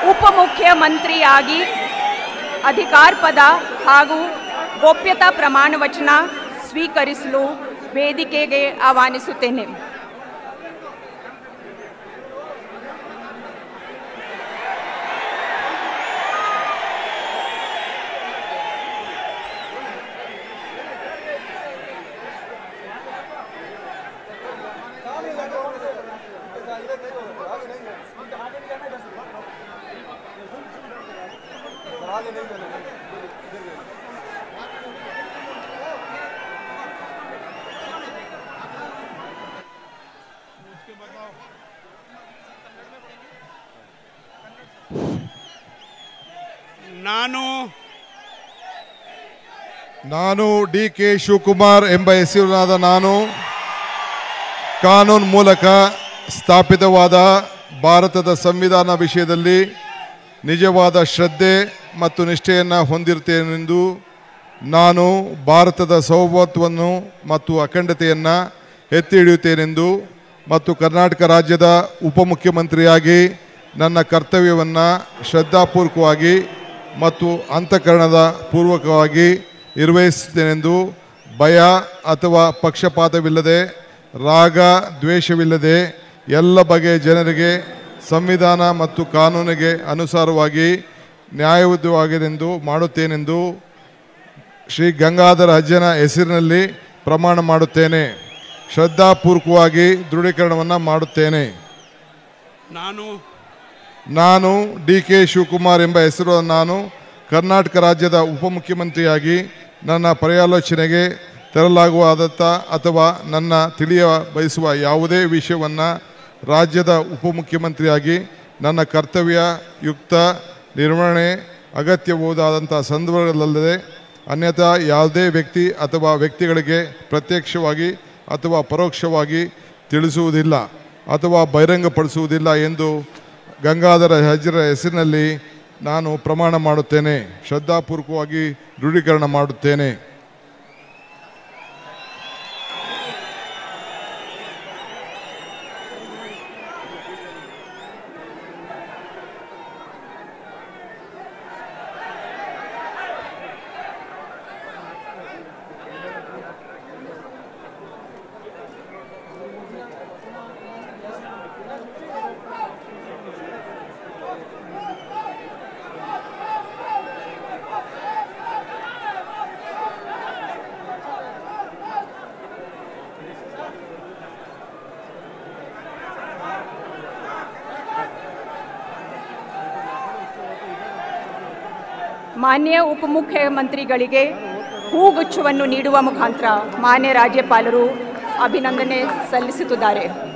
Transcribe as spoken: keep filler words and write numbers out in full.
ಉಪಮುಖ್ಯಮಂತ್ರಿಯಾಗಿ ಅಧಿಕಾರ ಪದ ಹಾಗೂ ಗೋಪ್ಯತಾ ಪ್ರಮಾಣ ವಚನ ಸ್ವೀಕರಿಸಲು ವೇದಿಕೆಗೆ ಆಹ್ವಾನಿಸುತ್ತೇನೆ. ನಾನು ನಾನು ಡಿ ಕೆ ಶಿವಕುಮಾರ್ ಎಂಬ ಹೆಸರಿನಾದ ನಾನು ಕಾನೂನು ಮೂಲಕ ಸ್ಥಾಪಿತವಾದ ಭಾರತದ ಸಂವಿಧಾನ ವಿಷಯದಲ್ಲಿ ನಿಜವಾದ ಶ್ರದ್ಧೆ ಮತ್ತು ನಿಷ್ಠೆಯನ್ನು ಹೊಂದಿರುತ್ತೇನೆಂದು ನಾನು ಭಾರತದ ಸಾರ್ವಭೌಮತ್ವವನ್ನು ಮತ್ತು ಅಖಂಡತೆಯನ್ನು ಎತ್ತಿ ಹಿಡಿಯುತ್ತೇನೆಂದು ಮತ್ತು ಕರ್ನಾಟಕ ರಾಜ್ಯದ ಉಪಮುಖ್ಯಮಂತ್ರಿಯಾಗಿ ನನ್ನ ಕರ್ತವ್ಯವನ್ನು ಶ್ರದ್ಧಾಪೂರ್ವಕವಾಗಿ ಮತ್ತು ಅಂತಃಕರಣದ ಪೂರ್ವಕವಾಗಿ ನಿರ್ವಹಿಸುತ್ತೇನೆಂದು ಭಯ ಅಥವಾ ಪಕ್ಷಪಾತವಿಲ್ಲದೆ ರಾಗ ದ್ವೇಷವಿಲ್ಲದೆ ಎಲ್ಲ ಬಗೆಯ ಜನರಿಗೆ ಸಂವಿಧಾನ ಮತ್ತು ಕಾನೂನಿಗೆ ಅನುಸಾರವಾಗಿ ನ್ಯಾಯಯುತವಾಗಿದೆಂದು ಮಾಡುತ್ತೇನೆಂದು ಶ್ರೀ ಗಂಗಾಧರ ಅಜ್ಜನ ಹೆಸರಿನಲ್ಲಿ ಪ್ರಮಾಣ ಮಾಡುತ್ತೇನೆ. ಶ್ರದ್ಧಾಪೂರ್ವಕವಾಗಿ ದೃಢೀಕರಣವನ್ನು ಮಾಡುತ್ತೇನೆ. ನಾನು ನಾನು ಡಿ ಕೆ ಶಿವಕುಮಾರ್ ಎಂಬ ಹೆಸರು ನಾನು ಕರ್ನಾಟಕ ರಾಜ್ಯದ ಉಪಮುಖ್ಯಮಂತ್ರಿಯಾಗಿ ನನ್ನ ಪರ್ಯಾಲೋಚನೆಗೆ ತರಲಾಗುವಾದಂಥ ಅಥವಾ ನನ್ನ ತಿಳಿಯ ಬಯಸುವ ಯಾವುದೇ ವಿಷಯವನ್ನು ರಾಜ್ಯದ ಉಪಮುಖ್ಯಮಂತ್ರಿಯಾಗಿ ನನ್ನ ಕರ್ತವ್ಯ ಯುಕ್ತ ನಿರ್ವಹಣೆ ಅಗತ್ಯಬಹುದಾದಂಥ ಸಂದರ್ಭಗಳಲ್ಲದೆ ಅನ್ಯಥಾ ಯಾವುದೇ ವ್ಯಕ್ತಿ ಅಥವಾ ವ್ಯಕ್ತಿಗಳಿಗೆ ಪ್ರತ್ಯಕ್ಷವಾಗಿ ಅಥವಾ ಪರೋಕ್ಷವಾಗಿ ತಿಳಿಸುವುದಿಲ್ಲ ಅಥವಾ ಬಹಿರಂಗಪಡಿಸುವುದಿಲ್ಲ ಎಂದು ಗಂಗಾಧರ ಅಜ್ಜರ ಹೆಸರಿನಲ್ಲಿ ನಾನು ಪ್ರಮಾಣ ಮಾಡುತ್ತೇನೆ. ಶ್ರದ್ಧಾಪೂರ್ವಕವಾಗಿ ದೃಢೀಕರಣ ಮಾಡುತ್ತೇನೆ. ಮಾನ್ಯ ಉಪಮುಖ್ಯಮಂತ್ರಿಗಳಿಗೆ ಹೂಗುಚ್ಛವನ್ನು ನೀಡುವ ಮುಖಾಂತರ ಮಾನ್ಯ ರಾಜ್ಯಪಾಲರು ಅಭಿನಂದನೆ ಸಲ್ಲಿಸುತ್ತಿದ್ದಾರೆ.